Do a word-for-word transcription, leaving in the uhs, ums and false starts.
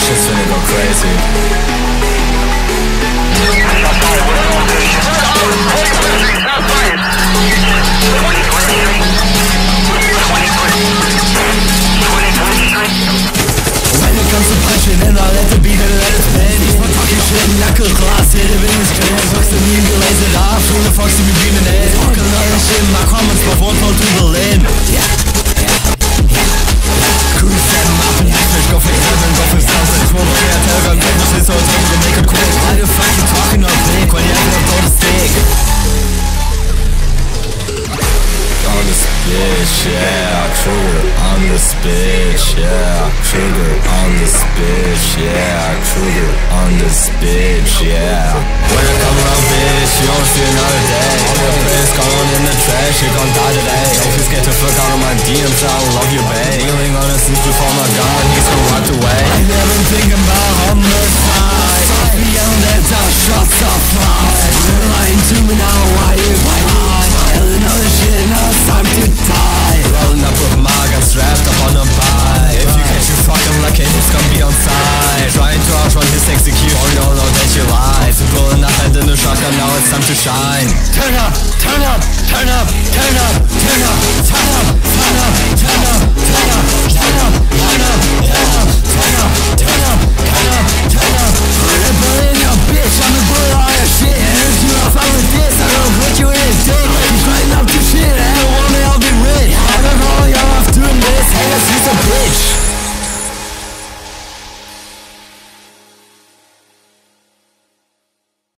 just finna go crazy. When it comes to punching, then I let the beat and let it spin. Ich war talking shit, Knuckle Glas, jede Wing ist clear. Sagst du nie gelesen, da, Schule Foxy wie Beamen, ey. Talking all that shit, my comments, my phone told to Berlin. Yeah, yeah, yeah. Cruise them up and act go for heaven, go for something. Smoke on your tail gun, take my shit so it's going to make it quick. Why the fuck you talking all big when you have to go to stick? On this bitch, yeah, trigger on this bitch, yeah, trigger on this bitch, yeah, trigger on this bitch, yeah. When I come around, bitch, you don't see another day. All your friends gone in the trash, you gon' die today. Don't just get the fuck out of my D Ms, I don't love you, babe. Kneeling on a snitch before my god, he's gon' walk away. I never think about homicide. Beyond that, our shots are fired. You're lying to me now, why you lie? Telling all this shit, now it's time to die. Rolling up with my gun strapped up on a bike. If you catch you fucking lucky, it's gonna be on side. Trying to outrun his execution, don't know that you lied. So pulling up and in the shotgun, now it's time to shine. Turn up, turn up, turn up, turn up, turn up, turn up, turn up, turn up, turn up, turn up.